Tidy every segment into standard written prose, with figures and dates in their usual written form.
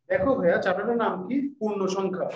দেখো ভাইয়া চ্যাপ্টারটার নাম কি? পূর্ণ সংখ্যা।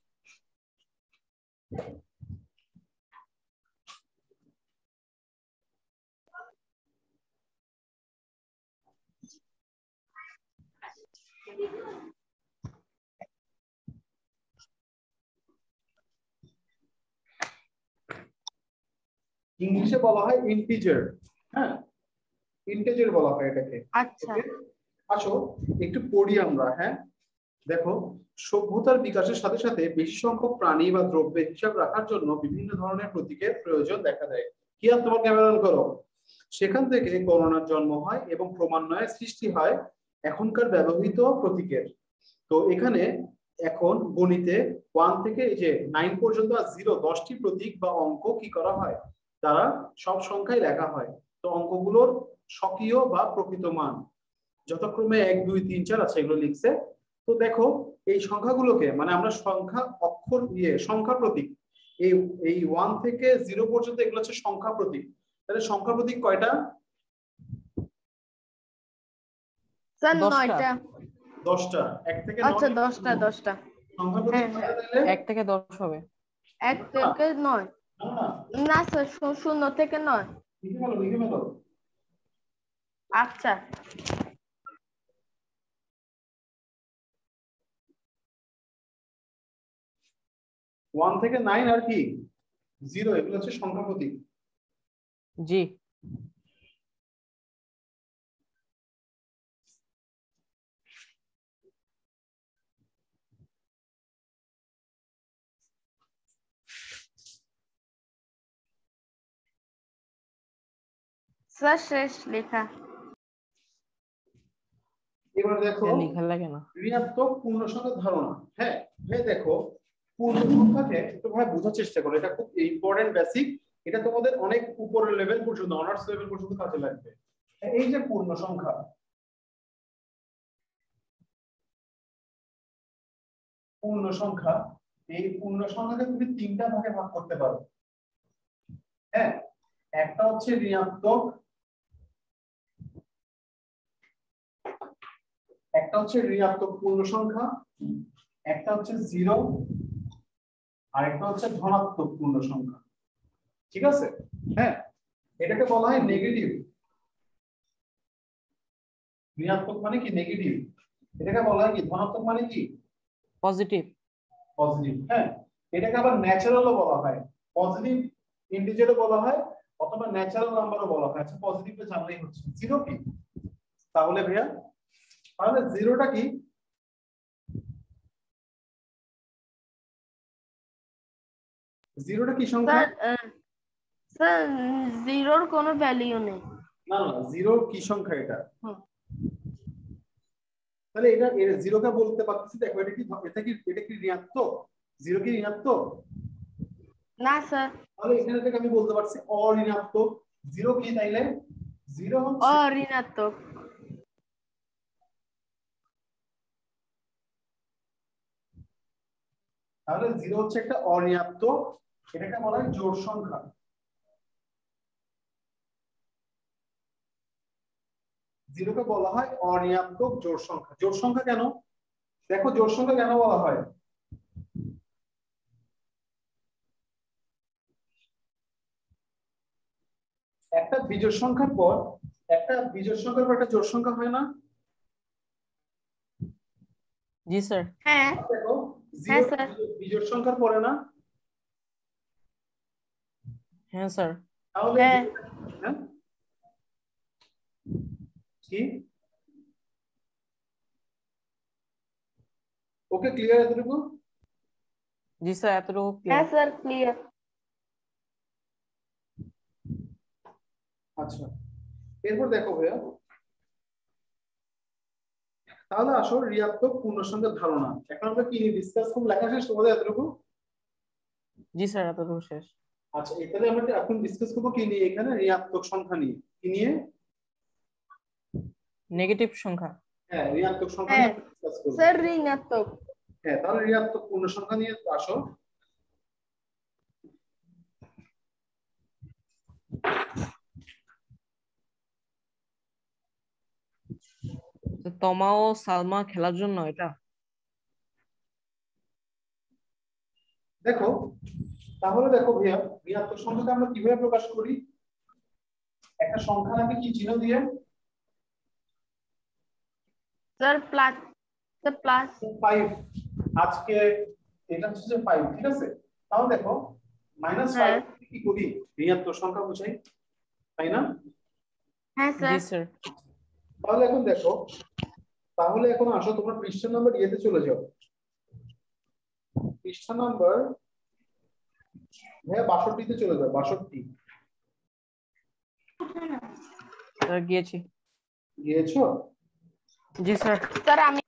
ইংলিশে বলা হয় ইন্টিজার। হ্যাঁ, ইন্টিজার বলা হয় এটাকে। আচ্ছা। ওকে, আসো একটু পড়ি আমরা। হ্যাঁ, দেখো, সভ্যতার বিকাশের সাথে সাথে বেশি সংখ্যক প্রাণী বা দ্রব্যের হিসাব রাখার জন্য বিভিন্ন ধরনের প্রতীকের প্রয়োজন দেখা দেয়। কি আর তোমার ক্যামেরা করো। সেখান থেকে গণনার জন্ম হয় এবং ক্রমান্বয়ে সৃষ্টি হয় এখনকার ব্যবহৃত প্রতীকের। তো এখানে এখন গণিতে 1 থেকে এই যে 9 পর্যন্ত আর 0 10টি প্রতীক বা অঙ্ক কি করা হয়, তারা সব সংখ্যায় লেখা হয়। তো অঙ্কগুলোর স্বকীয় বা প্রকৃত মান যথাক্রমে 1 2 3 4 আছে, এগুলো লিখছে। তো দেখো, এই সংখ্যাগুলোকে মানে আমরা সংখ্যা অক্ষর সংখ্যা প্রতীক, এই এই 1 থেকে 0 পর্যন্ত এগুলো হচ্ছে সংখ্যা প্রতীক। তাহলে সংখ্যা প্রতীক কয়টা? স্যার 10টা। 9টা। 10টা। 1 থেকে 9। আচ্ছা 10টা 10টা। সংখ্যা প্রতীক হ্যাঁ কয়টা তাহলে? 1 থেকে 10 হবে। 1 থেকে 9। না না, না স্যার 0 থেকে 9। লিখে ফেলো লিখে ফেলো। আচ্ছা। 1 থেকে 9 আর কি 0, এগুলো হচ্ছে সংখ্যা প্রতীক। জি। স্যার শেষ লেখা। এবার দেখো লেখা লাগে না। ঋণাত্মক পূর্ণ সংখ্যার ধারণা। হ্যাঁ ভাই, দেখো পূর্ণ সংখ্যাকে একটু ভাই বোঝার চেষ্টা করো, এটা খুব ইম্পর্টেন্ট বেসিক। এটা তোমাদের অনেক উপরের লেভেল পর্যন্ত, অনার্স লেভেল পর্যন্ত কাজে লাগবে। এই যে পূর্ণ সংখ্যা, পূর্ণ সংখ্যা, এই পূর্ণ সংখ্যাকে তুমি 3টা ভাগে ভাগ করতে পারো। হ্যাঁ, একটা হচ্ছে ঋণাত্মক, একটা হচ্ছে ঋণাত্মক পূর্ণ সংখ্যা, একটা হচ্ছে 0, আর একটা হচ্ছে ধনাত্মক পূর্ণ সংখ্যা। ঠিক আছে? হ্যাঁ, এটাকে বলা হয় নেগেটিভ। ঋণাত্মক মানে কি? নেগেটিভ। এটাকে বলা হয় কি? ধনাত্মক মানে কি? পজিটিভ। পজিটিভ। হ্যাঁ, এটাকে আবার ন্যাচারালও বলা হয়, পজিটিভ ইন্টিজারও বলা হয়, অথবা ন্যাচারাল নাম্বারও বলা হয়। আচ্ছা, পজিটিভটা জানলেই হচ্ছে। 0 কি তাহলে ভাইয়া? তাহলে 0টা কি? 0টা কি সংখ্যা? স্যার স্যার 0-র কোনো ভ্যালু নেই। না না, 0 কি সংখ্যা এটা? তাহলে এটা 0কে বলতে পারতেছি। দেখো এটা কি, এটা কি ঋণাত্মক? 0 কি ঋণাত্মক? না স্যার। তাহলে এখানে থেকে আমি বলতে পারছি অঋণাত্মক। 0 কি তাইলে? 0 হচ্ছে ঋণাত্মক। তাহলে 0 হচ্ছে একটা অঋণাত্মক, এটাকে বলা হয় জোড় সংখ্যা। জিরোকে বলা হয় অঋণাত্মক জোড় সংখ্যা। জোড় সংখ্যা কেন? দেখো জোড় সংখ্যা কেন বলা হয়? একটা বিজোড় সংখ্যার পর একটা জোড় সংখ্যা হয় না? জি স্যার। হ্যাঁ দেখো হ্যাঁ 0 স্যার। বিজোড় সংখ্যার পরে না? হ্যাঁ স্যার। তাহলে হ্যাঁ। হ্যাঁ কি? ওকে, ক্লিয়ার এতটুকু? জি স্যার, এতটুকু হ্যাঁ ক্লিয়ার। Sir clear. আচ্ছা, এরপর দেখো ভাইয়া, তাহলে আসো ঋণাত্মক পূর্ণ সংখ্যার ধারণা। এখন আমরা কি ডিসকাস করব? লেখা শেষ তোমাদের এতটুকু? জি স্যার, এতটুকু শেষ। আচ্ছা, তাহলে আমরা এখন ডিসকাস করবো কি নিয়ে? এখানে ঋণাত্মক সংখ্যা নিয়ে। কি নিয়ে? নেগেটিভ সংখ্যা। হ্যাঁ, ঋণাত্মক সংখ্যা হ্যাঁ নিয়ে ডিসকাস করবো। স্যার ঋণাত্মক। হ্যাঁ, তাহলে ঋণাত্মক পূর্ণ সংখ্যা নিয়ে আসো। তো তমা ও সালমা খেলার জন্য এটা? দেখো তাহলে দেখো ভাইয়া, বৃহত্তর সংখ্যাকে আমরা কিভাবে প্রকাশ করি? একটা সংখ্যা নাকি কি চিহ্ন দিয়ে? Sir plus, sir plus. 5। আজকে এটা হচ্ছে যে 5, ঠিক আছে? তাহলে দেখো -5 হ্যাঁ কি করি? বৃহত্তর সংখ্যা বোঝাই, তাই না? হ্যাঁ জি স্যার। স্যার। তাহলে এখন দেখো, তাহলে এখন আসো তোমরা পৃষ্ঠা নাম্বার ইয়েতে চলে যাও। পৃষ্ঠা নাম্বার ভাইয়া 62 তে চলে যাও। 62 স্যার গিয়েছি। গিয়েছো? জি স্যার। স্যার আমি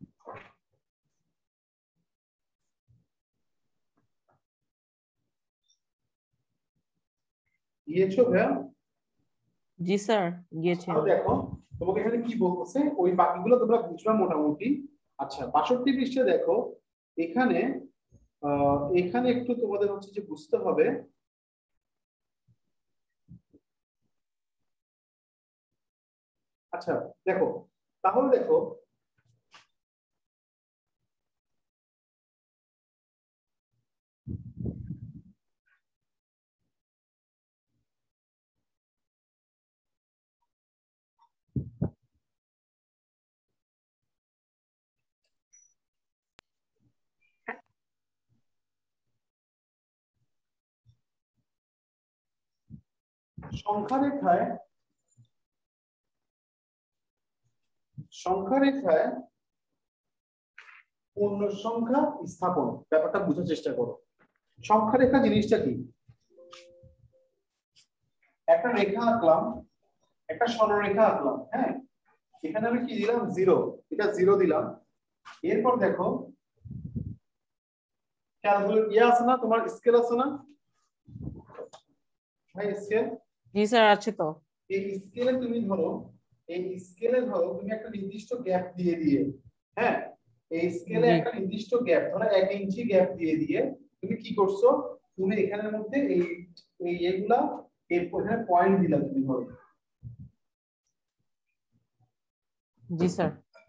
গিয়েছো ভাইয়া? জি স্যার গিয়েছি তাহলে আমি। দেখো তোমাকে এখানে কি বলতেছে, ওই বাকিগুলো তোমরা বুঝবা মোটামুটি। আচ্ছা 62 পৃষ্ঠা দেখো, এখানে এখানে একটু তোমাদের হচ্ছে যে বুঝতে হবে। আচ্ছা দেখো, তাহলে দেখো সংখ্যা রেখায় পূর্ণ সংখ্যা স্থাপন, ব্যাপারটা বোঝার চেষ্টা করো। সংখ্যা রেখা জিনিসটা কি? একটা রেখা আঁকলাম, একটা সরলরেখা আঁকলাম, হ্যাঁ, এখানে আমি কি দিলাম? 0, এটা 0 দিলাম। এরপর দেখো ক্যালকুলেট ইয়ে আছে না, তোমার স্কেল আছে না ভাই? স্কেল, জি স্যার আছে তো। এই স্কেলে তুমি ধরো, এই স্কেলে ধরো তুমি একটা নির্দিষ্ট গ্যাপ দিয়ে দিয়ে, হ্যাঁ, এই স্কেলে জি একটা নির্দিষ্ট গ্যাপ ধরো 1 ইঞ্চি গ্যাপ দিয়ে দিয়ে তুমি কি করছো? তুমি এখানের মধ্যে এই এই এগুলা এই এখানে পয়েন্ট দিলা তুমি ধরো। জি স্যার।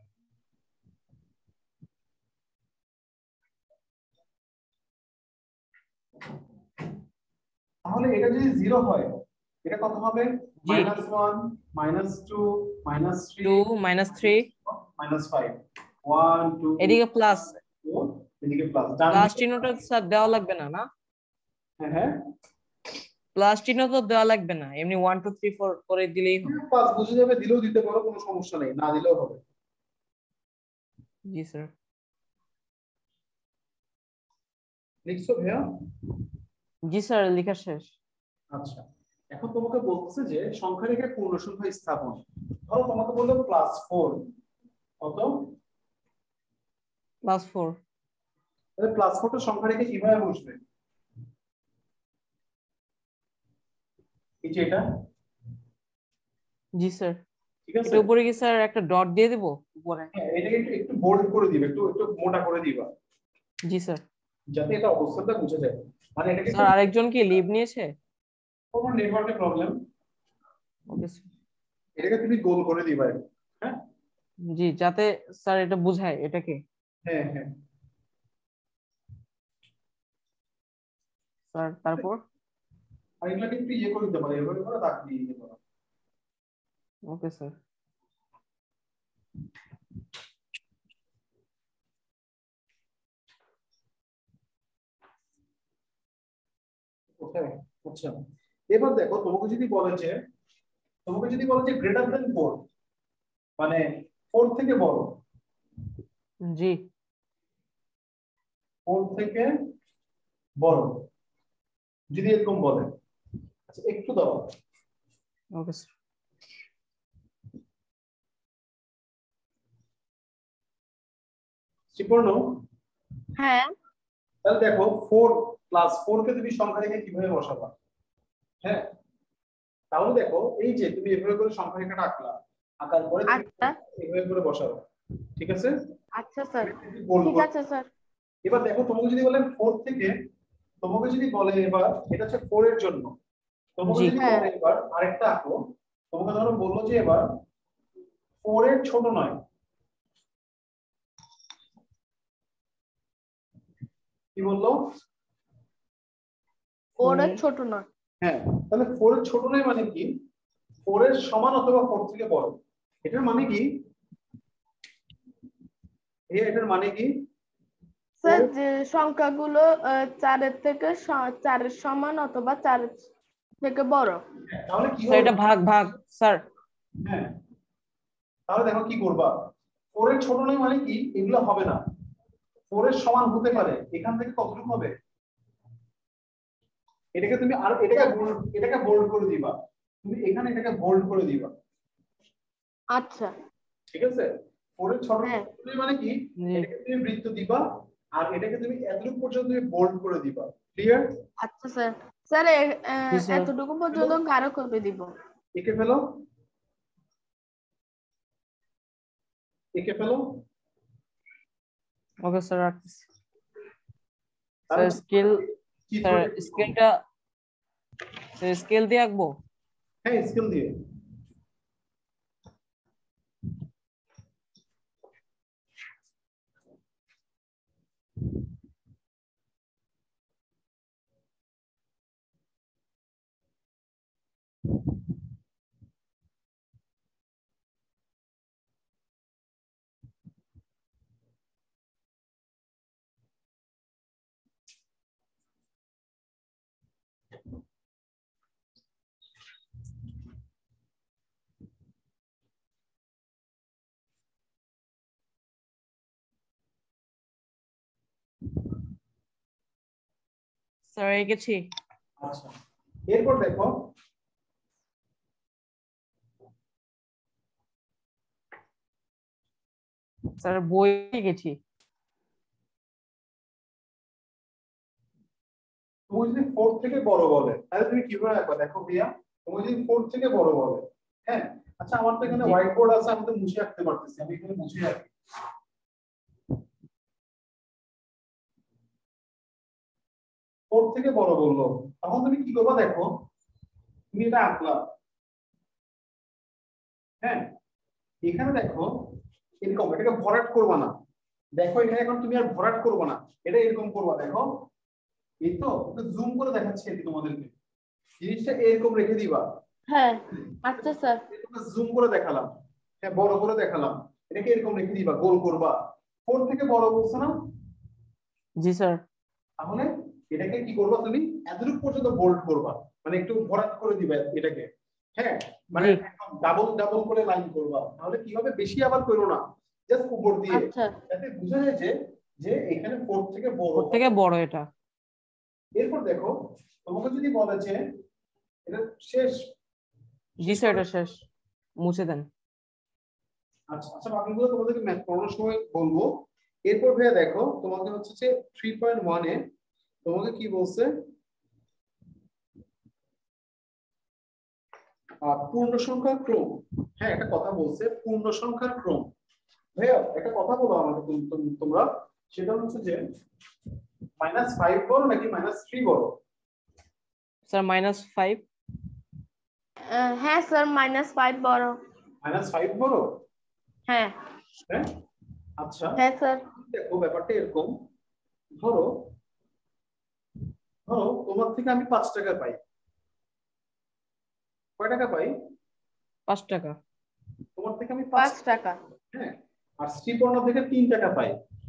তাহলে এটা যদি 0 হয়, এটা কত হবে? জি। -1, -2, -3, 2 -3 -5, 1 2 এদিকে প্লাস। 4, এদিকে প্লাস, ডান প্লাস দিকে। চিহ্নটা স্যার দেওয়া লাগবে না, না? হ্যাঁ হ্যাঁ, প্লাস চিহ্ন তো দেওয়া লাগবে না, এমনি 1 2 3 4 করে দিলেই হবে। পাঁচ বুঝে যাবে, দিলেও দিতে পারো, কোনো সমস্যা নেই, না দিলেও হবে। জি স্যার। লিখছো ভাইয়া? জি স্যার লেখা শেষ। আচ্ছা, এখন তোমাকে বলতেছে যে সংখ্যা রেখে পূর্ণ সংখ্যা স্থাপন। ধরো তোমাকে বললো +4, কত? +4। তাহলে +4টা সংখ্যা রেখে কিভাবে বসবে? এই যে এটা, জি স্যার। ঠিক আছে? এটা উপরে কি স্যার একটা ডট দিয়ে দেব উপরে? হ্যাঁ, এটাকে একটু একটু বোল্ড করে দিবে, একটু একটু মোটা করে দিবা, জি স্যার। যাতে এটা অবস্থানটা বুঝে যায়। মানে এটাকে একটু, স্যার আরেকজন কি লিভ নিয়েছে? কোনো নেটওয়ার্কের প্রবলেম, ওকে স্যার। এটাকে তুমি গোল করে দিবা একটু, হ্যাঁ জি, যাতে স্যার এটা বোঝায় এটাকে। হ্যাঁ হ্যাঁ। স্যার তারপর? আর এগুলোকে একটু ইয়ে করে দিতে পারো, এভাবে করে দাগ দিয়ে দিতে পারো। Okay sir. ওকে, আচ্ছা এবার দেখো তোমাকে যদি বলে যে গ্রেটার দেন 4, মানে 4 থেকে বড়, জি 4 থেকে বড় যদি এরকম বলে, আচ্ছা একটু দাও। Okay sir. শ্রীপর্ণ, হ্যাঁ তাহলে দেখো 4 + 4 কে তুমি সংখ্যা রেখে কিভাবে বসাবা? হ্যাঁ, তাহলে দেখো এই যে তুমি এভাবে করে সংখ্যা রেখাটা আঁকলা, আঁকার পরে তুমি আচ্ছা এভাবে করে বসাবে, ঠিক আছে? আচ্ছা স্যার, গোল ঠিক করে। আছে স্যার। এবার দেখো তোমাকে যদি বলে 4 থেকে, তোমাকে যদি বলে এবার এটা হচ্ছে 4 এর জন্য, তোমাকে জি যদি হ্যাঁ বলে এবার আরেকটা আঁকো, তোমাকে ধরো বললো যে এবার 4 এর ছোট নয়, কি বললো? 4 এর ছোট নয়। হ্যাঁ, তাহলে 4 এর ছোট নয় মানে কি? 4 এর সমান অথবা 4 থেকে বড়। এটার মানে কি? এটার মানে কি? স্যার যে সংখ্যাগুলো 4 এর থেকে 4 এর সমান অথবা 4 এর থেকে বড়। তাহলে কি স্যার হবে? এটা ভাগ ভাগ স্যার। হ্যাঁ, তাহলে দেখো কি করবা? 4 এর ছোট নয় মানে কি? এগুলো হবে না। 4 এর সমান হতে পারে। এখান থেকে কতটুকু হবে? এটাকে তুমি আর এটাকে বোল্ড করে দিবা। তুমি এখানে এটাকে বোল্ড করে দিবা। আচ্ছা ঠিক আছে? 4 এর ছোট হ্যাঁ নয় মানে কি? জি এটাকে তুমি বৃত্ত দিবা আর এটাকে তুমি এতটুকু পর্যন্ত তুমি বোল্ড করে দিবা। ক্লিয়ার? আচ্ছা স্যার। স্যার জি স্যার। এতটুকু পর্যন্ত গাঢ় করে দিব। এঁকে ফেলো। এঁকে ফেলো। ওকে স্যার রাখতেছি। তাহলে স্যার স্কেল স্যার চিত্রটা স্কেলটা স্যার স্কেল দিয়ে আঁকবো। হ্যাঁ, স্কেল দিয়ে। স্যার এঁকেছি। আচ্ছা, এরপর দেখো স্যার বই এঁকেছি। তুমি যদি 4 থেকে বড় বলে তাহলে তুমি কিভাবে আঁকবা? দেখো ভাইয়া, তুমি যদি 4 থেকে বড় বলে, হ্যাঁ, আচ্ছা আমার তো এখানে জি। হোয়াইট বোর্ড আছে, আমি তো মুছে আঁকতে পারতেছি, আমি এখানে মুছে আঁকি। 4 থেকে বড় বললো, তখন তুমি কি করবা? দেখো তুমি এটা আঁকলা, হ্যাঁ, এখানে দেখো এরকম, এটাকে ভরাট করবা না। দেখো এখানে এখন তুমি আর ভরাট করবা না, এটা এরকম করবা। দেখো এই তো জুম করে দেখাচ্ছি এটি তোমাদেরকে, জিনিসটা এরকম রেখে দিবা। হ্যাঁ আচ্ছা স্যার। জুম করে দেখালাম, হ্যাঁ, বড় করে দেখালাম, এটাকে এরকম রেখে দিবা, গোল করবা। 4 থেকে বড় বলছো না? জি স্যার। তাহলে এটাকে কি করবা? তুমি এতটুকু পর্যন্ত বোল্ড করবা, মানে একটু ভরাট করে দিবা এটাকে, হ্যাঁ, মানে জি। ডাবল ডাবল করে লাইন করবা। তাহলে কি হবে? বেশি আবার করো না, জাস্ট উপর দিয়ে, আচ্ছা যাতে বোঝা যায় যে যে এখানে 4 থেকে বড়। ওর থেকে বড় এটা। এরপর দেখো তোমাকে যদি বলে যে এটা শেষ। জি স্যার এটা শেষ, মুছে দেন। আচ্ছা আচ্ছা, বাকিগুলো তোমাদেরকে ম্যাথ করানোর সময় বলবো। এরপর ভাইয়া দেখো তোমাকে হচ্ছে যে 3.1 এ তোমাকে কি বলছে? পূর্ণ সংখ্যার ক্রম। হ্যাঁ, একটা কথা বলছে, পূর্ণ সংখ্যার ক্রম। ভাইয়া একটা কথা বলো আমাকে তোমরা, সেটা হচ্ছে যে -5 বড় নাকি -3 বড়? স্যার -5। হ্যাঁ স্যার -5 বড়। -5 বড়? হ্যাঁ হ্যাঁ, আচ্ছা, হ্যাঁ স্যার। দেখো ব্যাপারটা এরকম, ধরো ধরো তোমার থেকে আমি 5 টাকা পাই। কয় টাকা পাই? 5 টাকা। তোমার থেকে আমি 5 টাকা। হ্যাঁ, আর শ্রীপর্ণ থেকে 3 টাকা পাই।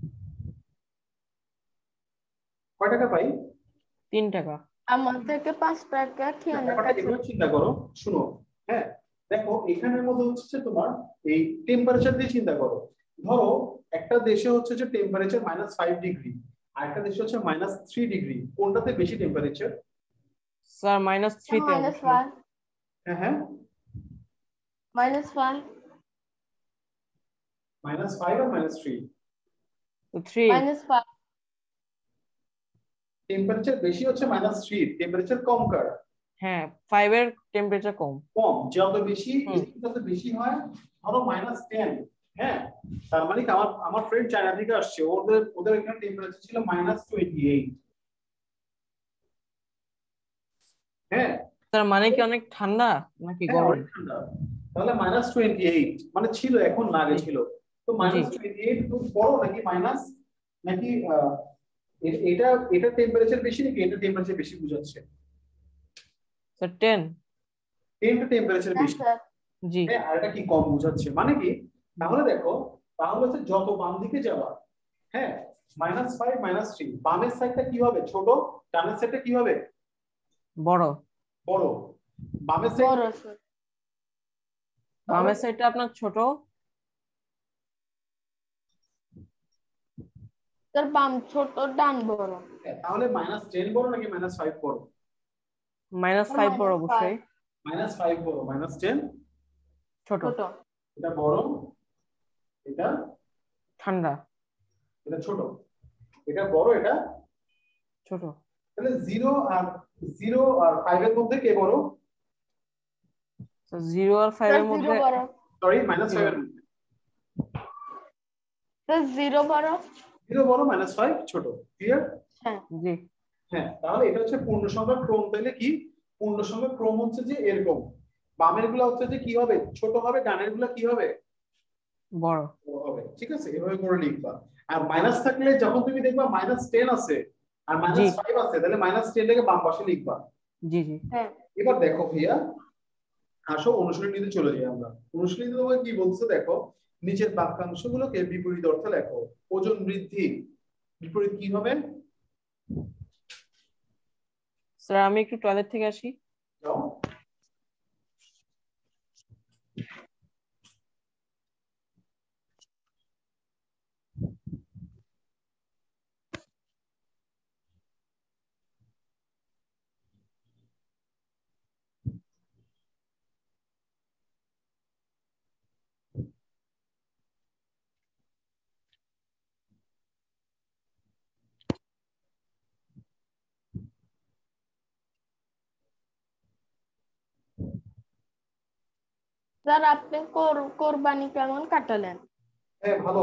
কয় টাকা পাই? 3 টাকা। আমার থেকে 5 টাকা খেয়ালের ব্যাপারটা কাছে। এভাবে চিন্তা করো, শুনো, হ্যাঁ, দেখো এখানের মধ্যে হচ্ছে তোমার এই টেম্পারেচার দিয়ে চিন্তা করো। ধরো একটা দেশে হচ্ছে যে টেম্পারেচার -5 ডিগ্রি, আর একটা দেশে হচ্ছে -3 ডিগ্রি, কোনটাতে বেশি টেম্পারেচার? স্যার -3 তে অবশ্যই। হ্যাঁ হ্যাঁ, -5 -5 আর -3, তো 3। -5 টেম্পারেচার বেশি হচ্ছে -3, টেম্পারেচার কম কার? হ্যাঁ 5 এর টেম্পারেচার কম। কম, যত বেশি হুম। যত বেশি হয়, ধরো -10, হ্যাঁ, তার মানে কি আমার আমার ফ্রেন্ড চায়না থেকে আসছে, ওদের ওদের এখানে টেম্পারেচার ছিল -28। হ্যাঁ স্যার মানে কি অনেক ঠান্ডা নাকি হ্যাঁ, গরম? অনেক ঠান্ডা। তাহলে -28 মানে ছিল, এখন না আগে জি ছিল। তো জি। -28 তো বড় নাকি মাইনাস, নাকি এটা এটা টেম্পারেচার বেশি নাকি এটা টেম্পারেচার বেশি বুঝাচ্ছে? স্যার 10। 10 টা টেম্পারেচার হ্যাঁ বেশি। স্যার। জি হ্যাঁ, আর এটা কি কম বোঝাচ্ছে মানে কি? তাহলে দেখো, তাহলে হচ্ছে যত বাম দিকে যাবা, হ্যাঁ, -5 -3, বামের সাইডটা কি হবে? ছোট, ডানের সাইডটা কি হবে? বড়। বড়। বামের সাইড বড় স্যার। বামের সাইডটা আপনার ছোট। স্যার বাম ছোট, ডান বড়। তাহলে -10 বড় নাকি -5 বড়? -5 বড় অবশ্যই। -5 বড়, -10 ছোট। ছোট। এটা বড়, এটা ঠান্ডা। এটা ছোট, এটা বড়, এটা ছোট। তাহলে 0 আর 5 এর মধ্যে কে বড়? 0 আর 5 স্যার এর জিরো মধ্যে বড়। সরি, -5 এর মধ্যে স্যার জিরো বড়। 0 বড়, -5 ছোট। ক্লিয়ার? হ্যাঁ। জি হ্যাঁ, তাহলে এটা হচ্ছে পূর্ণ সংখ্যার ক্রম। তাহলে কি পূর্ণ সংখ্যার ক্রম হচ্ছে যে এরকম, বামের গুলা হচ্ছে যে কি হবে? ছোট হবে, ডানের গুলা কি হবে? বড়। বড় হবে। ঠিক আছে, এভাবে করে লিখবা। আর মাইনাস থাকলে যখন তুমি দেখবা -10 আছে আর জি -5 আছে, তাহলে -10টাকে বাম পাশে লিখবা। জি জি হ্যাঁ এবার দেখো ভাইয়া, আসো অনুশীলনীতে চলে যাই আমরা। অনুশীলনীতে তোমাকে কি বলছে দেখো, নিচের বাক্যাংশগুলোকে বিপরীত অর্থে লেখো। ওজন বৃদ্ধি বিপরীত কি হবে? স্যার আমি একটু টয়লেট থেকে আসি। যাও। স্যার আপনি কোরবানি কেমন কাটালেন? হ্যাঁ, ভালো।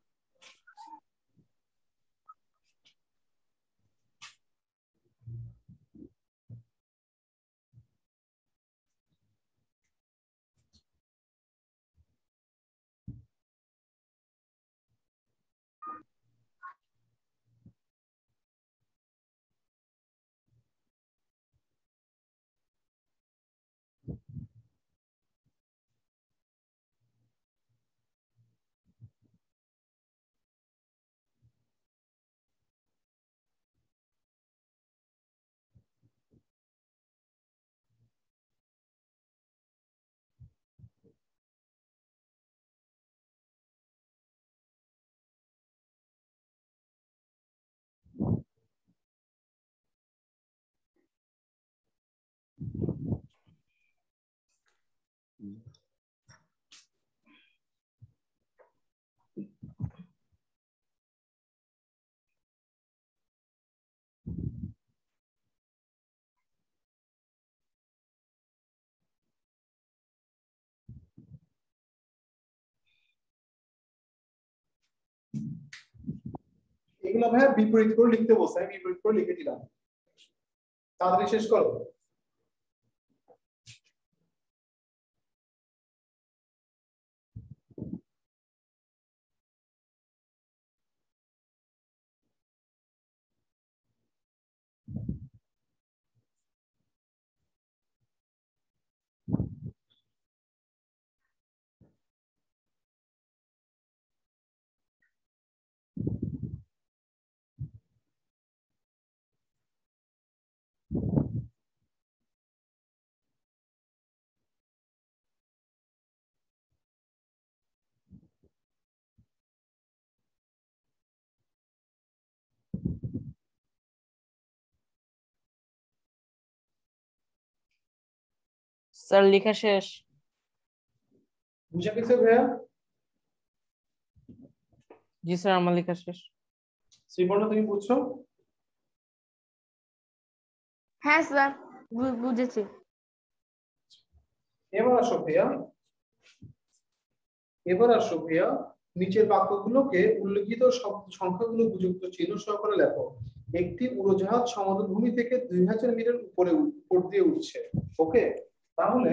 এগুলো ভাইয়া বিপরীত করে লিখতে বলছে, আমি বিপরীত করে লিখে দিলাম। তাড়াতাড়ি শেষ করো। স্যার লেখা শেষ। বুঝে গেছে ভাইয়া? জি স্যার আমার লেখা শেষ। শ্রীবর্ণ, তুমি বুঝছো? হ্যাঁ স্যার বুঝেছি। এবার আসো ভাইয়া, এবার আসো ভাইয়া, নিচের বাক্যগুলোকে উল্লেখিত সংখ্যাগুলো উপযুক্ত চিহ্ন সহকারে লেখো। একটি উড়োজাহাজ সমুদ্রভূমি থেকে 2000 মিটার উপর দিয়ে উঠছে। ওকে, তাহলে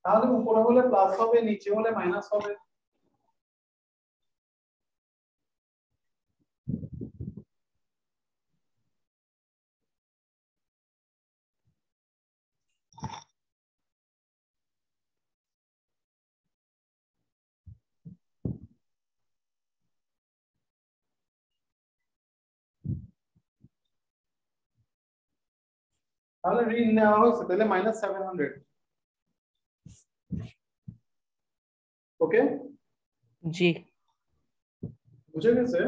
তাহলে উপরে হলে প্লাস হবে, নিচে হলে মাইনাস হবে। তাহলে ঋণ নেওয়া হয়েছে, তাহলে -700। ওকে, জি বুঝে গেছে?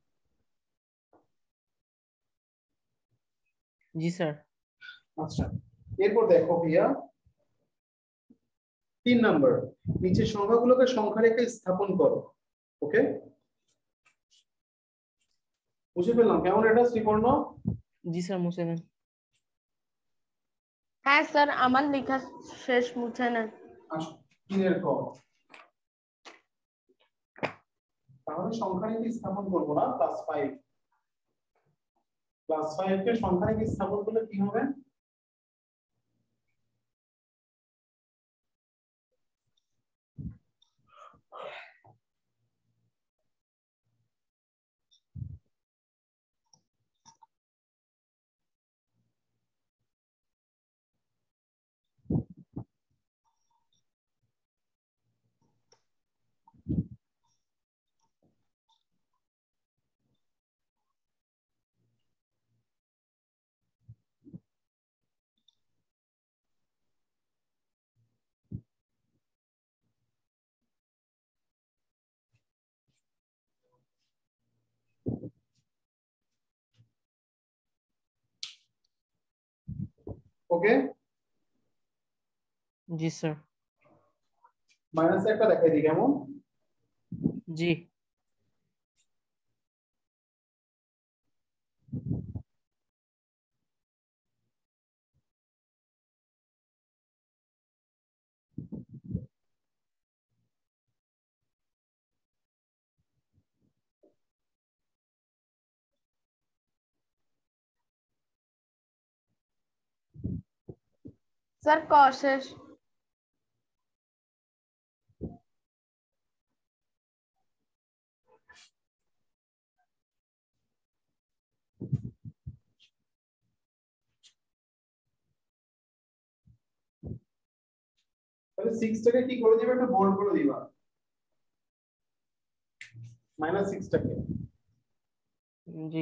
জি স্যার। আচ্ছা, এরপর দেখো ভাইয়া 3 নাম্বার, নিচের সংখ্যাগুলোকে সংখ্যা রেখে স্থাপন করো। ওকে, বুঝে ফেললাম কেমন এটা শ্রীপর্ণ? জি স্যার, মুছে দেন। হ্যাঁ স্যার, আমার লেখা শেষ, মুছে নেন। আসো 3 ক, তাহলে সংখ্যা রেখে স্থাপন করবো না, +5। +5 কে সংখ্যা রেখে স্থাপন করলে কি হবে? ওকে, জি স্যার। মাইনাস একটা দেখাই দিই কেমন? জি স্যার ক শেষ। তাহলে 6 টাকে কি করে দিবা, একটু বোল্ড করে দিবা, -6 টাকে। জি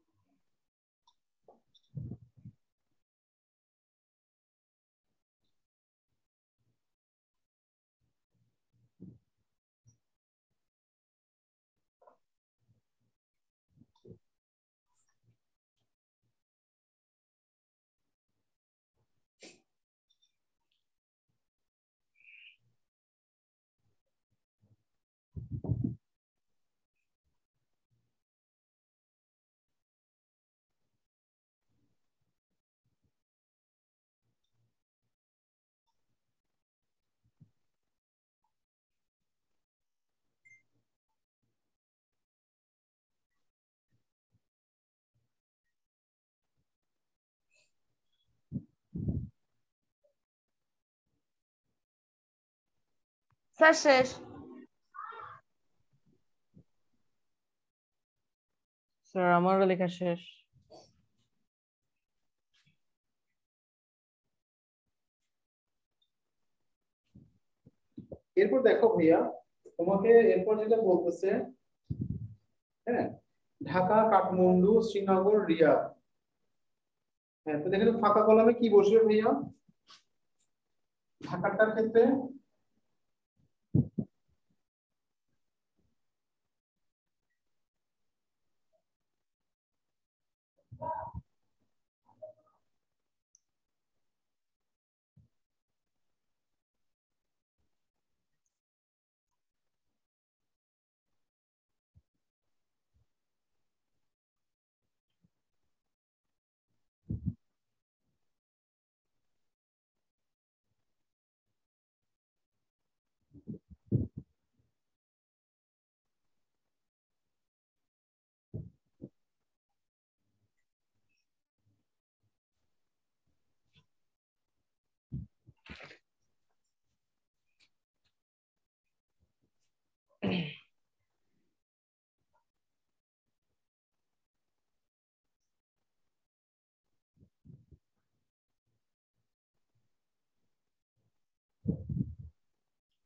স্যার শেষ। স্যার, আমারও লেখা শেষ। এরপর দেখো ভাইয়া, তোমাকে এরপর যেটা বলতেছে, হ্যাঁ, ঢাকা, কাঠমান্ডু, শ্রীনগর, রিয়াদ। হ্যাঁ, তো দেখেন ফাঁকা কলমে কি বসবে ভাইয়া ঢাকাটার ক্ষেত্রে?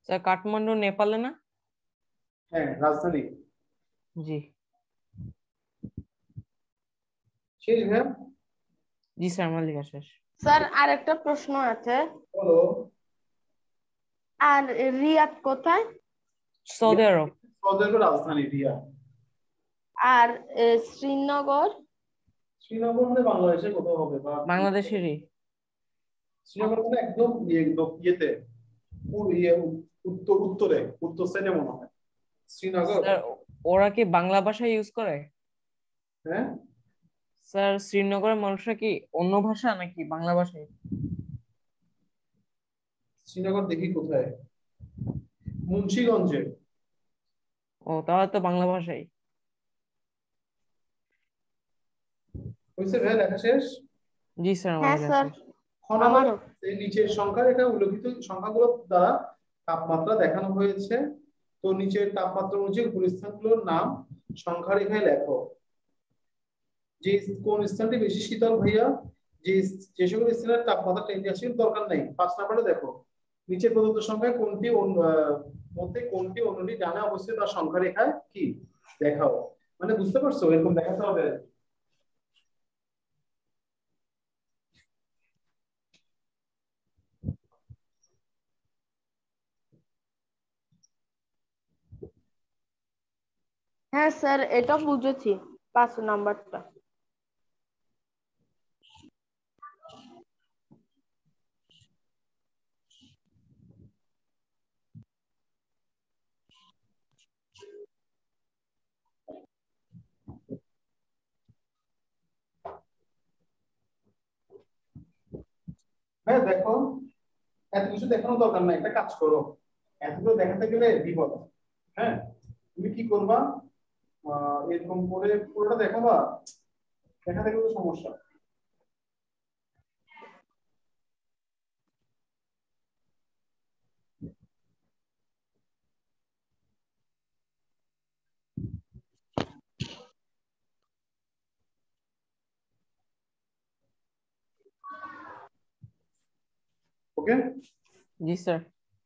স্যার কাঠমান্ডু নেপালে না? হ্যাঁ, রাজধানী। জি। শেষ ভাইয়া? জি স্যার, আমার লেখা শেষ। স্যার আরেকটা প্রশ্ন আছে, বলো। আর রিয়াদ কোথায়? সৌদি আরব। সৌদি আরবের রাজধানী রিয়াদ। আর শ্রীনগর? শ্রীনগর মানে বাংলাদেশের কোথাও হবে বা বাংলাদেশেরই। শ্রীনগর মানে একদম ইয়েতে ইয়ে উত্তরে উত্তর সাইডে মনে হয় শ্রীনগর। স্যার ওরা কি বাংলা ভাষা ইউজ করে? হ্যাঁ, স্যার শ্রীনগরের মানুষরা কি অন্য ভাষা নাকি বাংলা ভাষায়? শ্রীনগর দেখি কোথায়, মুন্সিগঞ্জে। ও তাহলে তো বাংলা ভাষাই। হয়েছে ভাই, লেখা শেষ? জি স্যার, আমার হ্যাঁ লেখা স্যার, শেষ। আমারও। এই নিচের সংখ্যা রেখা উল্লেখিত সংখ্যাগুলো দ্বারা তাপমাত্রা দেখানো হয়েছে। তো নিচের তাপমাত্রা অনুযায়ী স্থানগুলোর নাম সংখ্যা রেখায় লেখো। যে কোন স্থানটি বেশি শীতল ভাইয়া, যে যে সকল স্থানের তাপমাত্রা 10 দরকার নাই। 5 নম্বরে দেখো, নিচে প্রদত্ত সংখ্যায় কোনটি মধ্যে কোনটি অন্যটি ডানে অবস্থিত তার সংখ্যা রেখায় কি দেখাও। মানে বুঝতে পারছো, এরকম দেখাতে হবে। হ্যাঁ স্যার, এটা বুঝেছি, 5 নাম্বারটা। হ্যাঁ দেখো, এত কিছু দেখানোর দরকার নাই, একটা কাজ করো। এতগুলো দেখাতে গেলে বিপদ। হ্যাঁ, তুমি কি করবা, এরকম করে পুরোটা দেখাবা, দেখাতে গেলে তো সমস্যা। ওকে, জি স্যার।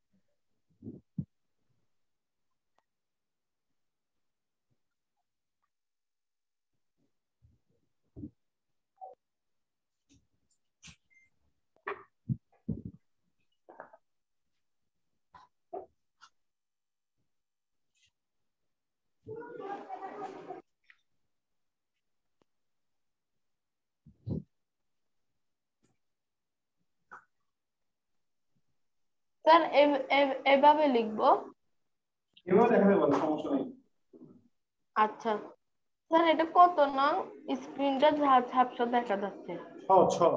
স্যার এভাবে লিখবো? এভাবে দেখাতে পারো, সমস্যা নেই। আচ্ছা স্যার, এটা কত নং? স্ক্রিনটা ঝাপসা দেখা যাচ্ছে। 6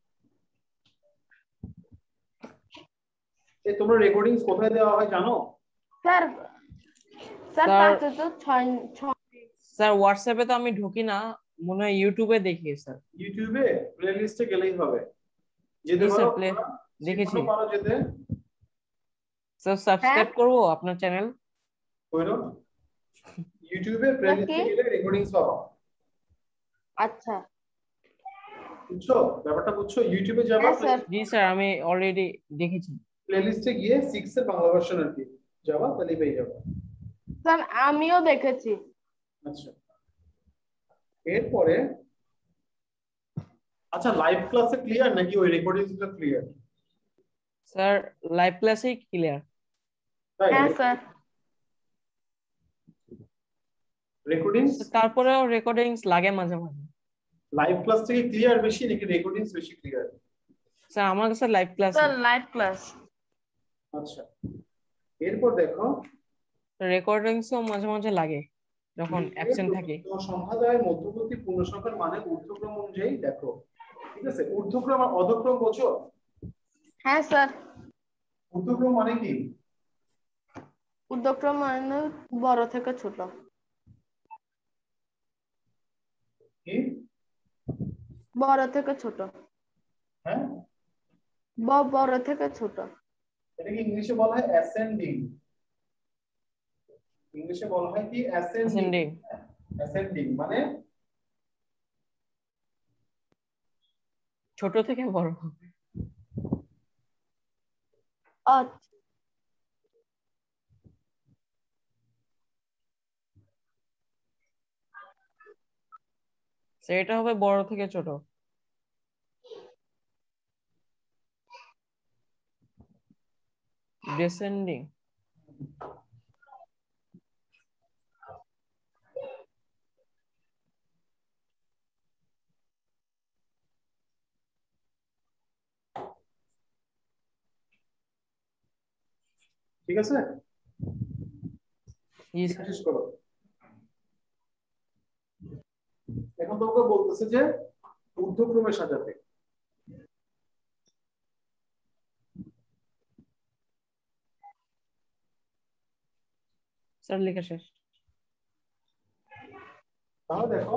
এই তোমরা রেকর্ডিংস কোথায় দেওয়া হয় জানো? স্যার, স্যার স্যার পাশে তো 6। স্যার হোয়াটসঅ্যাপে তো আমি ঢুকি না, মনে হয় ইউটিউবে দেখি স্যার। ইউটিউবে প্লেলিস্টে গেলেই হবে, যেতে জি পারো স্যার, তোমরা, দেখেছি। সেখানেও পারো যেতে। স্যার হ্যাঁ, সাবস্ক্রাইব করবো আপনার চ্যানেল? কইরো, ইউটিউবে কি? প্লেলিস্টে গেলে রেকর্ডিংস পাবা। আচ্ছা। বুঝছো ব্যাপারটা, বুঝছো? ইউটিউবে যাবা, হ্যাঁ স্যার। জি স্যার, আমি অলরেডি দেখেছি। প্লেলিস্টে গিয়ে 6 এর বাংলা ভার্সন আর কি যাবা, তাহলে পেয়ে যাবে। স্যার আমিও দেখেছি। আচ্ছা, এরপরে আচ্ছা, লাইভ ক্লাসে ক্লিয়ার নাকি ওই রেকর্ডিংসটা ক্লিয়ার? স্যার লাইভ ক্লাসেই ক্লিয়ার। তাই? হ্যাঁ স্যার। রেকর্ডিংস তারপরেও রেকর্ডিংস লাগে মাঝে মাঝে। লাইভ ক্লাস থেকে ক্লিয়ার বেশি নাকি রেকর্ডিংস বেশি ক্লিয়ার? স্যার আমার কাছে লাইভ ক্লাসই। Sir live class. আচ্ছা, এরপর দেখো, রেকর্ডিংসও মাঝে মাঝে লাগে যখন অ্যাবসেন্ট থাকি। সংখ্যাদ্বয়ের মধ্যবর্তী পূর্ণ সংখ্যার মানে ঊর্ধ্বক্রম অনুযায়ী দেখো। ঠিক আছে, ঊর্ধ্বক্রম আর অধক্রম বোঝো? হ্যাঁ স্যার। ঊর্ধ্বক্রম মানে কি? উদ্যোগক্রম মানে বড় থেকে ছোট। কি? বড় থেকে ছোট। হ্যাঁ, বড় থেকে ছোট। এটাকে ইংলিশে বলা হয় অ্যাসেন্ডিং। ইংলিশে বলা হয় কি? অ্যাসেন্ডিং। অ্যাসেন্ডিং। অ্যাসেন্ডিং মানে ছোট থেকে বড়। আচ্ছা এটা হবে বড় থেকে ছোট। ডিসেন্ডিং। ঠিক আছে, Yes, শেষ করো। এখন তোমাকে বলতেছে যে ঊর্ধ্বক্রমে সাজাতে। স্যার লেখা শেষ। তাহলে দেখো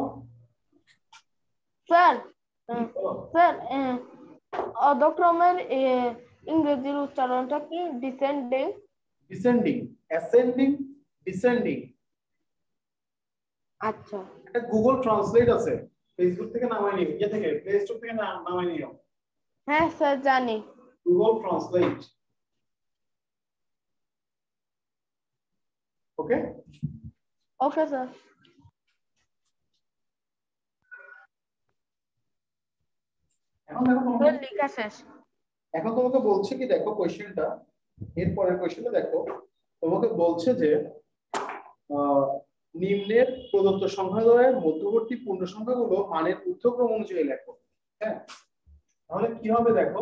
স্যার বলো। স্যার অধক্রমের ইংরেজির উচ্চারণটা কি? ডিসেন্ডিং। Descending, ascending, descending. আচ্ছা একটা গুগল ট্রান্সলেট আছে, ফেসবুক থেকে নামাই নিও, ইয়ে থেকে প্লে স্টোর থেকে নামাই নিও, হ্যাঁ স্যার জানি। Google translate. Okay, okay sir. এখন দেখো স্যার লেখা শেষ। এখন তোমাকে বলছে কি, দেখো কোশ্চেনটা, এরপরের কোশ্চেনটা দেখো। তোমাকে বলছে যে আহ, নিম্নের প্রদত্ত সংখ্যাদ্বয়ের মধ্যবর্তী পূর্ণ সংখ্যাগুলো মানের ঊর্ধ্বক্রম অনুযায়ী লেখো। হ্যাঁ, তাহলে কি হবে দেখো,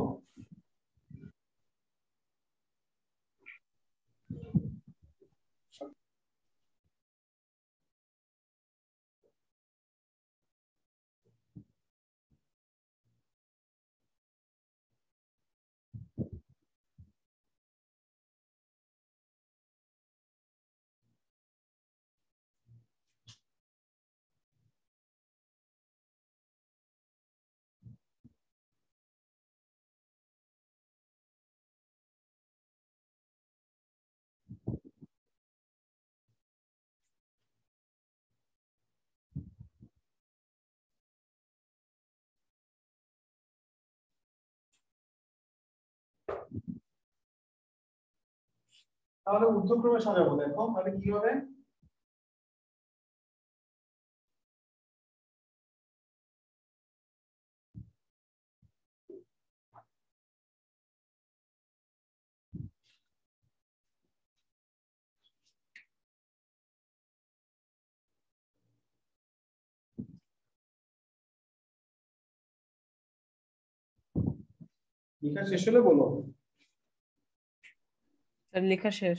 তাহলে ঊর্ধ্বক্রমে সাজাবো। দেখো তাহলে কি হবে, লেখা শেষ হলে বলো। স্যার লেখা শেষ।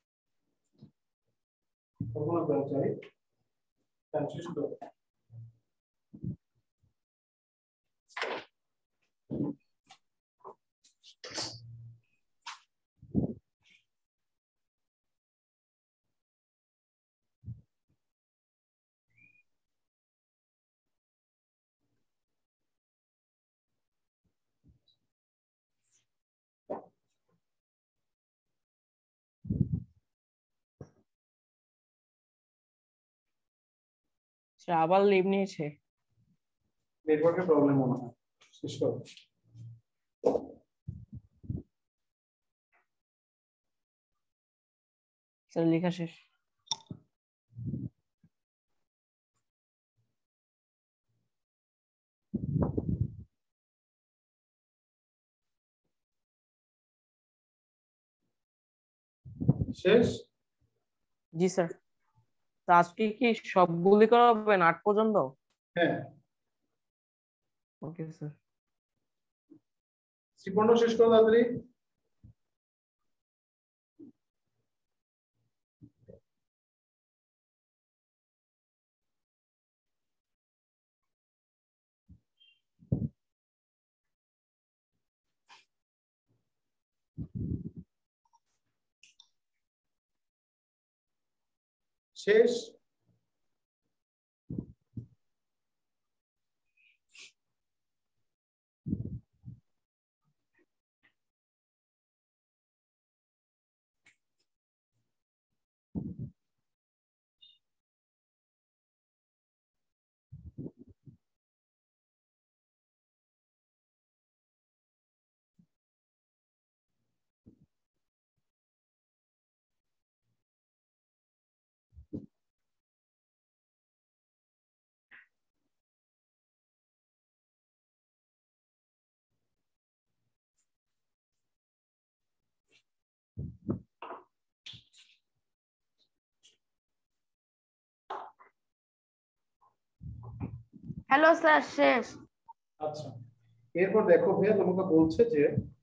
কখনো চাই শেষ করো। স্যার আবার লিভ নিয়েছে। নেটওয়ার্কের প্রবলেম মনে হয়, শেষ করো। স্যার লেখা শেষ। শেষ। জি স্যার। তো আজকে কি সবগুলি করা হবে 8 পর্যন্ত? হ্যাঁ, ওকে স্যার। শ্রীপর্ণ শেষ করো তাড়াতাড়ি। শেষ। হ্যালো স্যার, শেষ। আচ্ছা, এরপর দেখো ভাইয়া তোমাকে বলছে যে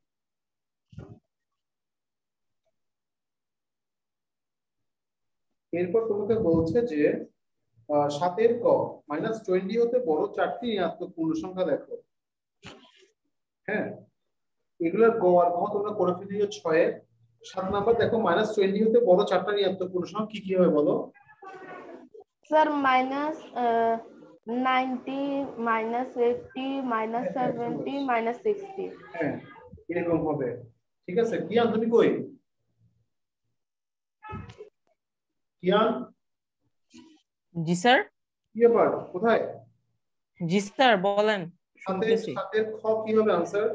এরপর তোমাকে বলছে যে 7 ক -20 হতে বড় 4টি ঋণাত্মক পূর্ণ সংখ্যা দেখো। হ্যাঁ, এগুলোর গ আর ঘ তোমরা করে ফেলিও 6 7 নাম্বার দেখো -20 হতে বড় 4টা ঋণাত্মক পূর্ণ সংখ্যা কি কি হবে বলো? স্যার -90, -80, -70, -60। হ্যাঁ, এরকম হবে। ঠিক আছে, কিয়ান তুমি কই? কিয়ান, জি স্যার। কি ব্যাপার, কোথায়? জি স্যার বলেন, শুনতেছি। 7 খ কি হবে আনসার?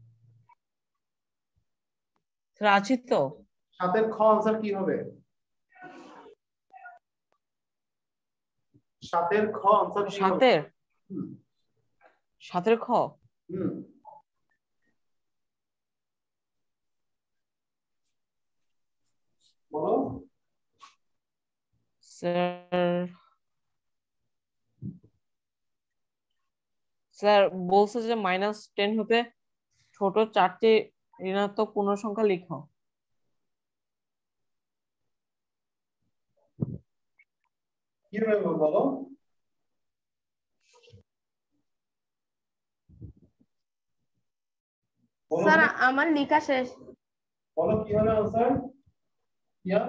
স্যার আছি তো। 7 খ আনসার কি হবে? 7 খ আনসার কি হবে? সাতের হুম, সাতের খ। হুম, বলো। স্যার স্যার বলছে যে -10 হতে ছোট 4টি ঋণাত্মক পূর্ণ সংখ্যা লিখো। কি হবে বলো? বলো স্যার তো, আমার লেখা শেষ। বলো কি হবে আনসার? কিয়ান,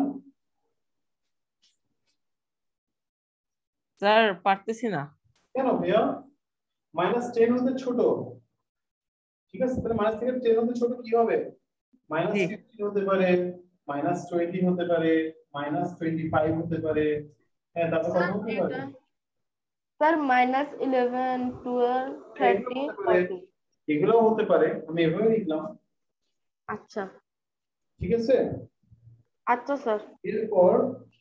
স্যার পারতেছি না। কেন ভাইয়া? -10 হতে ছোট, ঠিক আছে, তাহলে -10 হতে ছোট কি হবে? জি -15 হতে পারে, -20 হতে পারে, -25 হতে পারে। হ্যাঁ, তারপর কত স্যার হতে পারে? এটা স্যার -11, 12, হ্যাঁ, এগুলো 30, হতে পারে, 40। এগুলোও হতে পারে, আমি এভাবে লিখলাম। আচ্ছা ঠিক আছে, আচ্ছা স্যার। এরপর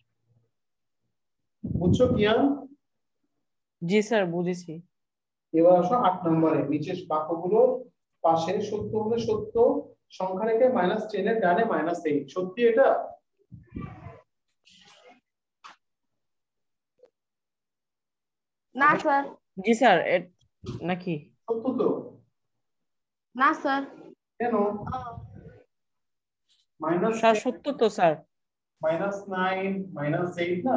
বুঝছো কিয়ান? জি স্যার বুঝেছি। এবার আসো 8 নম্বরে, নিচের বাক্যগুলো পাশে সত্য হলে সত্য, সংখ্যা রেখে -10 এর ডানে -8, সত্যি এটা? না স্যার। জি স্যার নাকি? সত্য তো? না স্যার। কেন? স্যার -10, সত্য তো স্যার। -9, -8 না?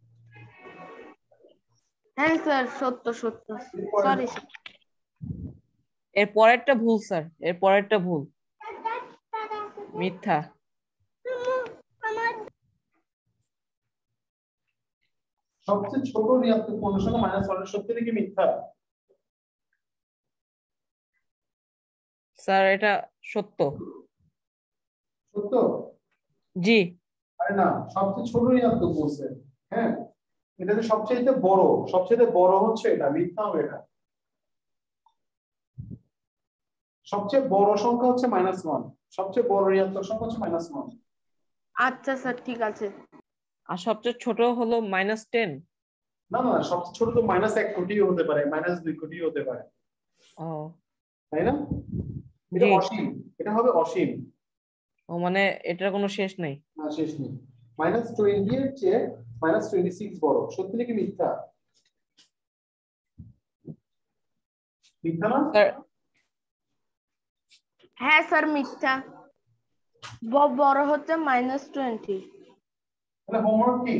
হ্যাঁ স্যার, সত্য সত্য। এরপরে সরি স্যার। এর পরেরটা ভুল স্যার, এর পরেরটা ভুল, মিথ্যা। সবচেয়ে ছোট ঋণাত্মক পূর্ণ সংখ্যা -1, সত্যি নাকি মিথ্যা? স্যার এটা সত্য। সত্য? জি আরে না, সবচেয়ে ছোট ঋণাত্মক বলছে। হ্যাঁ, এটা যে সবচেয়ে বড় হচ্ছে এটা, মিথ্যা হবে এটা। সবচেয়ে বড় সংখ্যা হচ্ছে -1, সবচেয়ে বড় ঋণাত্মক সংখ্যা হচ্ছে -1। আচ্ছা স্যার, ঠিক আছে। আর সবচেয়ে ছোট হলো -10। না না, সবচেয়ে ছোট তো -1 কোটিও হতে পারে, -2 কোটিও হতে পারে, ও তাই না? এটা জি। অসীম, এটা হবে অসীম। ও মানে এটার কোনো শেষ নেই। না, শেষ নেই। -20 এর চেয়ে -26 বড়, সত্যি নাকি মিথ্যা? মিথ্যা না? স্যার হ্যাঁ স্যার, মিথ্যা। বড় হচ্ছে -20। তাহলে হোমওয়ার্ক কি?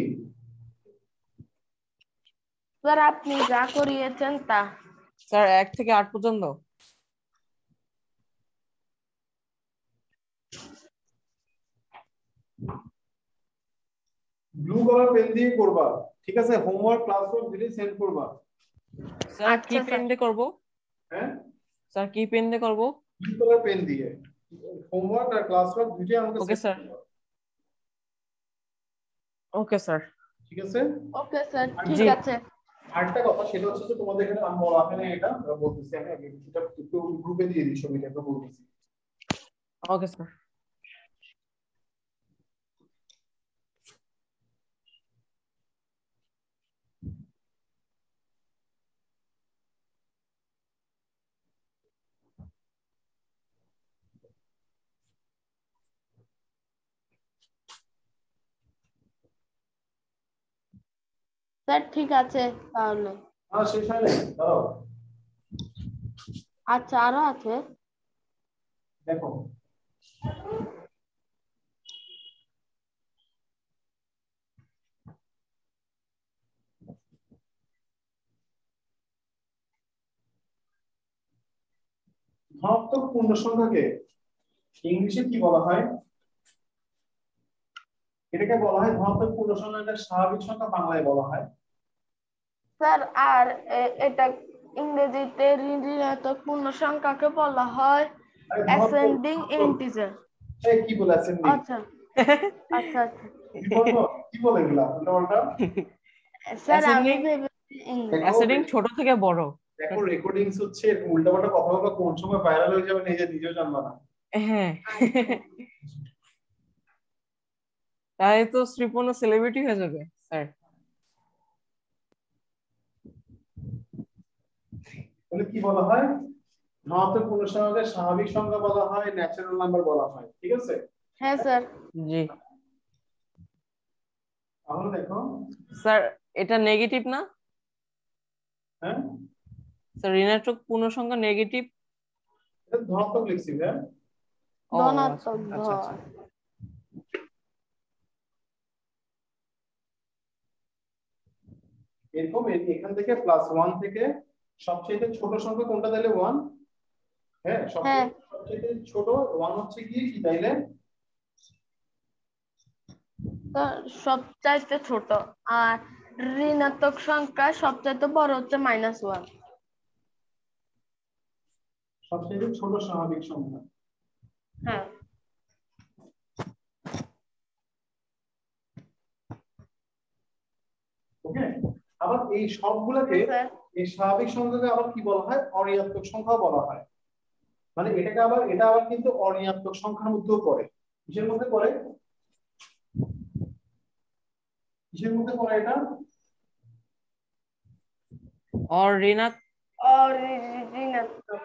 স্যার আপনি যা করিয়েছেন তা। স্যার 1 থেকে 8 পর্যন্ত। ব্লু কালার পেন দিয়ে করবা, ঠিক আছে? হোমওয়ার্ক ক্লাসওয়ার্ক দিলে সেন্ড করবা। স্যার কি আচ্ছা পেন স্যার। দিয়ে করব? হ্যাঁ, স্যার কি পেন দিয়ে করব? ব্লু কালার পেন দিয়ে হোমওয়ার্ক আর ক্লাসওয়ার্ক দুটোই আমাকে ওকে সেন্ড স্যার। করবা। Okay sir. ঠিক আছে? ওকে স্যার, ঠিক জি আছে। আরেকটা কথা, সেটা হচ্ছে যে তোমাদের এখানে আমি বলা হয় না, এটা বলতেছি আমি আগে, এটা একটু গ্রুপে দিয়ে দিই, ছবিটা একটু বলতেছি। Okay sir. স্যার ঠিক আছে তাহলে। শেষ হয় নাই, দাঁড়াও আচ্ছা আরো আছে। দেখো ধনাত্মক পূর্ণ সংখ্যাকে ইংলিশে কি বলা হয়? এটাকে বলা হয় ধনাত্মক পূর্ণ সংখ্যা, এটা স্বাভাবিক সংখ্যা বাংলায় বলা হয়। স্যার আর এটা ইংরেজিতে ঋণাত্মক পূর্ণ সংখ্যাকে বলা হয় আরে অ্যাসেন্ডিং ইন্টিজার। এই কি বলে অ্যাসেন্ডিং? আচ্ছা আচ্ছা আচ্ছা কি বলবো, কি বলে এগুলা উল্টাপাল্টা? স্যার আমি অ্যাসেন্ডিং, ভেবেছি ইংরেজি। অ্যাসেন্ডিং ছোট থেকে বড়। দেখো রেকর্ডিংস হচ্ছে, উল্টাপাল্টা কথা বলবা, কোন সময় ভাইরাল হয়ে যাবে নিজেও জানবা না। হ্যাঁ, তাই তো শ্রীপূর্ণ সেলিব্রিটি হয়ে যাবে স্যার। তাহলে কি বলা হয়? ধনাত্মক পূর্ণ সংখ্যাকে স্বাভাবিক সংখ্যা বলা হয়, ন্যাচারাল নাম্বার বলা হয়, ঠিক আছে? হ্যাঁ স্যার। জি তাহলে দেখো স্যার, এটা নেগেটিভ না হ্যাঁ, স্যার? ঋণাত্মক পূর্ণ সংখ্যা নেগেটিভ। এটা ধনাত্মক লিখছি হ্যাঁ। ও ধনাত্মক আচ্ছা আচ্ছা। ধর। এরকম এখান থেকে +1 থেকে সবচেয়ে ছোট সংখ্যা কোনটা তাহলে 1? হ্যাঁ, হ্যাঁ সবচেয়ে ছোট 1 হচ্ছে কি তাইলে? তো সবচাইতে ছোট, আর ঋণাত্মক সংখ্যা সবচাইতে বড় হচ্ছে -1। সবচেয়ে ছোট স্বাভাবিক সংখ্যা। হ্যাঁ ওকে, আবার এই সবগুলোকে, স্যার। এই স্বাভাবিক সংখ্যাকে আবার কি বলা হয়? অঋণাত্মক সংখ্যা বলা হয়। মানে এটা আবার কিন্তু অঋণাত্মক সংখ্যার মধ্যেও পড়ে। কিসের মধ্যে পড়ে? কিসের মধ্যে পড়ে এটা? অঋণাত্মক।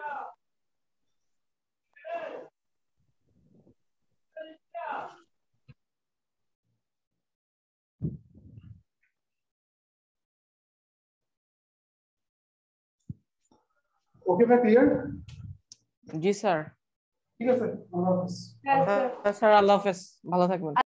ওকে ভাই, ক্লিয়ার? জি স্যার। ঠিক আছে, আল্লাহ হাফেজ। হ্যাঁ স্যার। স্যার আল্লাহ হাফেজ, ভালো থাকবেন।